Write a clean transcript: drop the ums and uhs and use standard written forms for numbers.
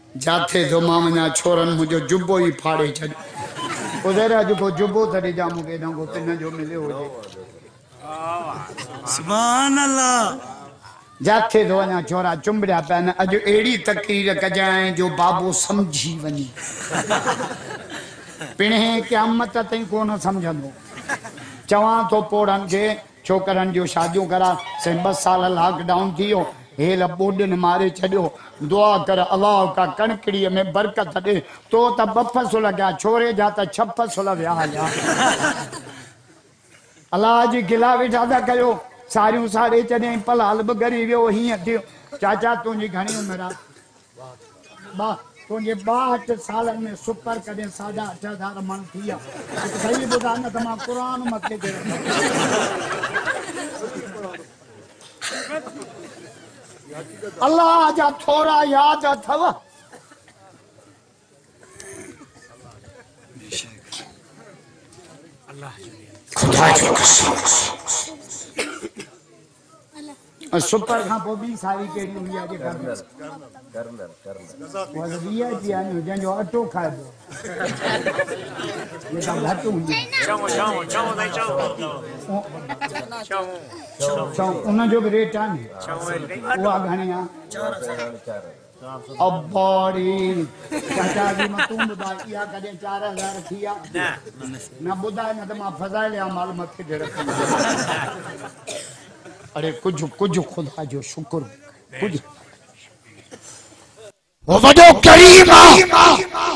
जाते जो मामना छोरन मुझे जुब्बो ही फाड़े छड़ उधर आज को जुब्बो तरी जामू के ना को पिन जो मिले हो जे सुभान अल्लाह जाते जो ना छोरा चुंबड़ा पैन अज एड़ी तकरीर कजाए जो बाबू समझी वनी पिणे क़यामत तई कोन समझंदो चवा तो पोड़न के छोकरन जो शादियों करा से 2 साल लॉकडाउन थियो हेल बोडन मारे छड़ियो दुआ कर अल्लाह का कणकड़ी में बरकत दे तो त 2 फसुल गया छोरे जा त 6 फसुल व्या जा अल्लाह जी गिला वेठा था कयो सारियों साड़े चने पलाल बगरी वियो हिय थियो चाचा तुझी घणी उम्र आ बा तुझे 62 साल में सुपर कदे 8.5 मन थिया सही बुधा न तमा कुरान मथे दे अल्लाह जा थोड़ा याद अथव खुदा की कसम सुपर खां पोइ ॿी सारी कहिड़ी हुई आहे जेका जंहिंजो अटो खाइबो जेका घटि हूंदी उनजो बि रेट आहे न उहा घणी आहे अब्बाड़ी चाचा जी मां तूं ॿुधाए इहा कॾहिं 4000 थी आहे न ॿुधाए न त मां फज़ाइल या माल मथे ते रखंदुसि अरे कुछ कुछ खुदा जो शुक्र कुछ वो वडो करीम